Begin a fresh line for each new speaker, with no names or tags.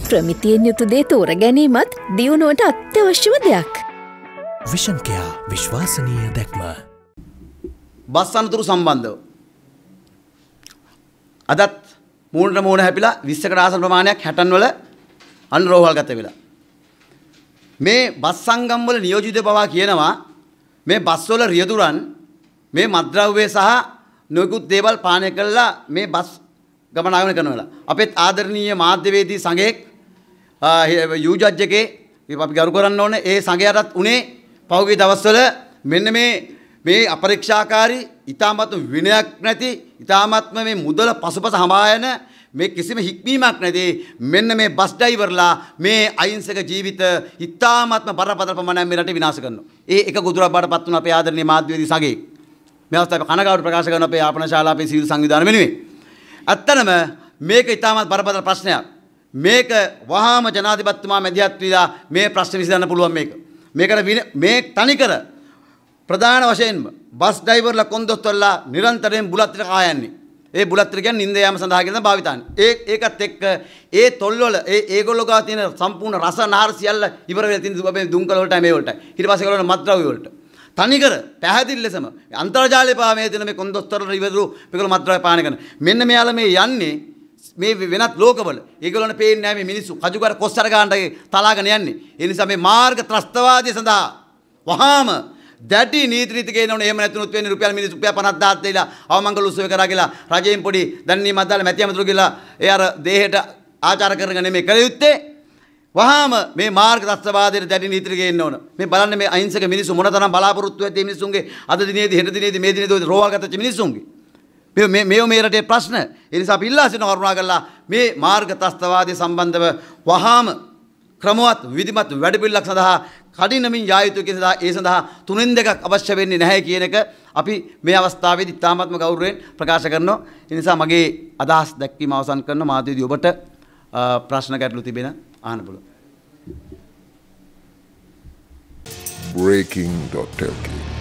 ප්‍රමිතියෙන් යුතු දේ තෝර ගැනීමත් දියුණුවට අත්‍යවශ්‍යම දෙයක්.
විෂන් කෙයා විශ්වාසනීය දැක්ම.
බස් අනතුරු සම්බන්ධව අදත් මූණට මූණ හැපිලා 20කට ආසන ප්‍රමාණයක් 60 වල අනුරෝහල් ගත වෙලා. මේ බස් සංගම් වල නියෝජිත බවා කියනවා මේ බස් වල රියදුරන් මේ මත්ද්‍රව්‍ය සහ නොයෙකුත් දේවල් පානය කළා මේ බස් ගමනාගමන කරනවා. අපේත් ආදරණීය මාධ්‍යවේදී සංඝයෙක් යූ ජජ් එකේ අපි ගරු කරන්න ඕනේ ඒ සංඝයාටත් උනේ පහුගිය දවස්වල මෙන්න මේ අපරීක්ෂාකාරී ඊ타මත්ම විනයක් නැති ඊ타මත්ම මේ මුදල පසුපස හඹායන මේ කිසිම හික්මීමක් නැති මෙන්න මේ බස් ඩ්‍රයිවර්ලා මේ අහිංසක ජීවිත ඊ타මත්ම බරපතල ප්‍රමාණයක් මේ රටේ විනාශ කරනවා. ඒ එක ගොදුරක් බාටපත් වුණ අපේ ආදරණීය මාධ්‍යවේදී සංඝයෙක් මේ අවස්ථාවේ කනගාටු ප්‍රකාශ කරන අපේ ආපන ශාලා අපේ සිවිල් සංවිධාන වෙනුවෙන් ඇත්තටම මේක ඊටමත් බරපතල ප්‍රශ්නයක්. මේක වහාම ජනාධිපතිතුමා මැදිහත් වීලා මේ ප්‍රශ්න විසඳන්න පුළුවන් මේකට මේ තනිකර ප්‍රධාන වශයෙන්ම බස් ඩ්‍රයිවර්ලා කොන්දොස්තරලා නිරන්තරයෙන් බුලත් ටික කායන්නේ. ඒ බුලත් ටික කියන්නේ නිින්ද යාම සඳහා කියලා භාවිතාන්නේ. ඒකත් එක්ක ඒ තොල්වල ඒගොල්ලෝ ගාව තියෙන සම්පූර්ණ රස නහර සියල්ල ඉවර වෙලා තියෙන අපේ දුම්කල වලටයි මේ වලටයි. ඊට පස්සේ ඒගොල්ලෝ මත්ද්‍රව්‍ය වලට. තනිකර පැහැදිලි ලෙසම අන්තර්ජාලයේ පාව මේ දෙන මේ කොන්දොස්තරලා ඉවරු මේගොල්ලෝ මත්ද්‍රව්‍ය පානය කරන. මෙන්න මෙයාලා මේ යන්නේ මේ වෙනත් ලෝකවල ඒගොල්ලන්ට පේන්නේ නැහැ මේ මිනිස්සු කජුකර කොස්සර ගන්නට තලාගෙන යන්නේ. ඒ නිසා මේ මාර්ග ත්‍රස්තවාදී සඳහා වහාම දැටි නීති ගේනවනේ. එහෙම නැතුනොත් වෙන්නේ රුපියල් මිනිස්සු රුපියල් 50000 දෙයිලා අවමංගල උත්සව කරා කියලා රජයෙන් පොඩි දැන්නීමක් දාලා මැති අමතුරු කියලා ඒ අර දේහයට ආචාර කරගෙන නෙමෙයි කළ යුත්තේ. වහාම මේ මාර්ග ත්‍රස්තවාදයට දැටි නීති ගේන්න ඕන. මේ බලන්න මේ අහිංසක මිනිස්සු මොනතරම් බලාපොරොත්තු වෙද්දී මිනිස්සුන්ගේ අද දිනේදී හෙට දිනේදී මේ දිනේදී රෝහල් ගතච්ච මිනිස්සුන්ගේ මේ රටේ ප්‍රශ්න. ඒ නිසා අපි ඉල්ලා සිටින කරුණා කරලා මේ මාර්ග ත්‍රස්තවාදයේ සම්බන්ධව වහාම ක්‍රමවත් විධිමත් වැඩපිළිවෙලක් සඳහා කඩිනමින් යා යුතුයි කියන ඒ සඳහා 3-2ක් අවශ්‍ය වෙන්නේ නැහැ කියන එක අපි මේ අවස්ථාවේදී ඉතාමත්ම ගෞරවයෙන් ප්‍රකාශ කරනවා. ඒ නිසා මගේ අදහස් දැක්වීම අවසන් කරන මාධ්‍යවේදී ඔබට ප්‍රශ්න ගැටලු තිබෙන අහන්න පුළුවන්.
breaking.lk